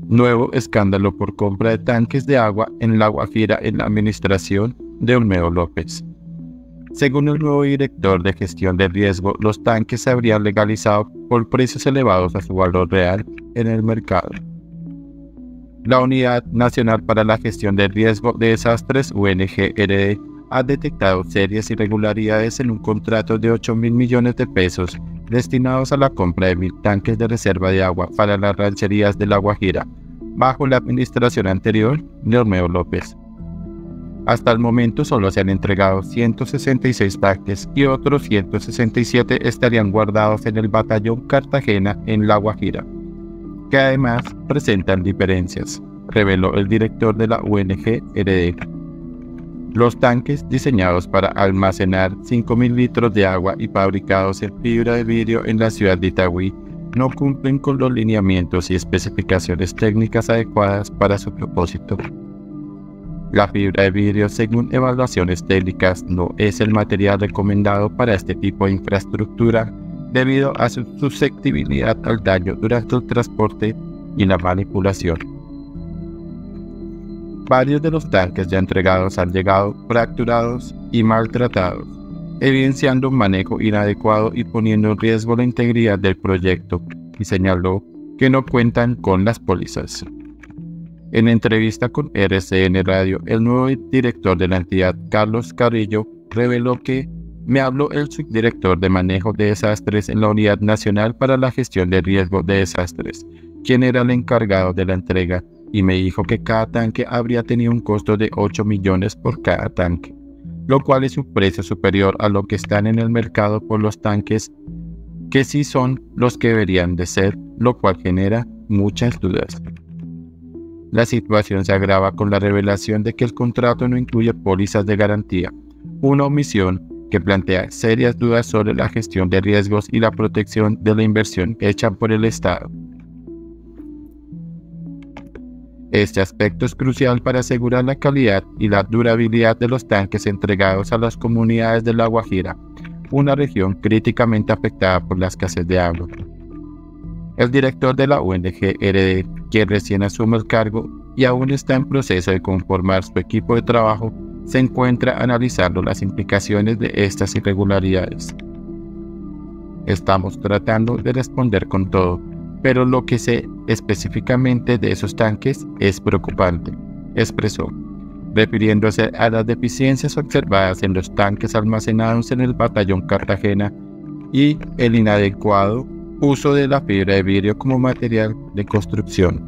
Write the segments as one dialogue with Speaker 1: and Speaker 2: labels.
Speaker 1: Nuevo escándalo por compra de tanques de agua en La Guajira en la administración de Olmedo López. Según el nuevo director de gestión de riesgo, los tanques se habrían legalizado por precios elevados a su valor real en el mercado. La Unidad Nacional para la Gestión de Riesgo de Desastres, UNGRD, ha detectado serias irregularidades en un contrato de 8.000 millones de pesos destinados a la compra de 1.000 tanques de reserva de agua para las rancherías de La Guajira, bajo la administración anterior de Olmedo López. Hasta el momento solo se han entregado 166 tanques y otros 167 estarían guardados en el batallón Cartagena en La Guajira, que además presentan diferencias, reveló el director de la UNGRD. Los tanques, diseñados para almacenar 5.000 litros de agua y fabricados en fibra de vidrio en la ciudad de Itagüí, no cumplen con los lineamientos y especificaciones técnicas adecuadas para su propósito. La fibra de vidrio, según evaluaciones técnicas, no es el material recomendado para este tipo de infraestructura debido a su susceptibilidad al daño durante el transporte y la manipulación. Varios de los tanques ya entregados han llegado fracturados y maltratados, evidenciando un manejo inadecuado y poniendo en riesgo la integridad del proyecto, y señaló que no cuentan con las pólizas. En entrevista con RCN Radio, el nuevo director de la entidad, Carlos Carrillo, reveló que me habló el subdirector de manejo de desastres en la Unidad Nacional para la Gestión de Riesgo de Desastres, quien era el encargado de la entrega, y me dijo que cada tanque habría tenido un costo de 8 millones por cada tanque, lo cual es un precio superior a lo que están en el mercado por los tanques, que sí son los que deberían de ser, lo cual genera muchas dudas. La situación se agrava con la revelación de que el contrato no incluye pólizas de garantía, una omisión que plantea serias dudas sobre la gestión de riesgos y la protección de la inversión hecha por el Estado. Este aspecto es crucial para asegurar la calidad y la durabilidad de los tanques entregados a las comunidades de La Guajira, una región críticamente afectada por la escasez de agua. El director de la UNGRD, quien recién asume el cargo y aún está en proceso de conformar su equipo de trabajo, se encuentra analizando las implicaciones de estas irregularidades. Estamos tratando de responder con todo, pero lo que sé específicamente de esos tanques es preocupante, expresó, refiriéndose a las deficiencias observadas en los tanques almacenados en el batallón Cartagena y el inadecuado uso de la fibra de vidrio como material de construcción.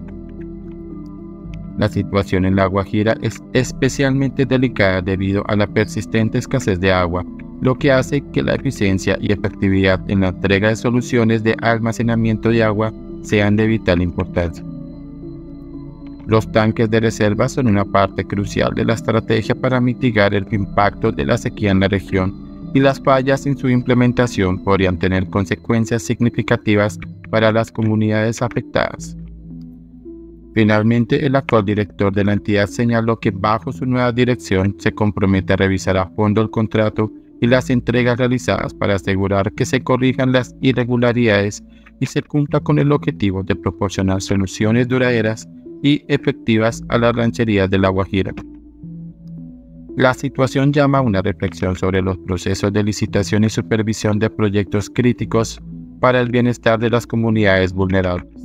Speaker 1: La situación en La Guajira es especialmente delicada debido a la persistente escasez de agua, lo que hace que la eficiencia y efectividad en la entrega de soluciones de almacenamiento de agua sean de vital importancia. Los tanques de reserva son una parte crucial de la estrategia para mitigar el impacto de la sequía en la región, y las fallas en su implementación podrían tener consecuencias significativas para las comunidades afectadas. Finalmente, el actual director de la entidad señaló que bajo su nueva dirección se compromete a revisar a fondo el contrato y las entregas realizadas para asegurar que se corrijan las irregularidades y se cumpla con el objetivo de proporcionar soluciones duraderas y efectivas a las rancherías de La Guajira. La situación llama a una reflexión sobre los procesos de licitación y supervisión de proyectos críticos para el bienestar de las comunidades vulnerables.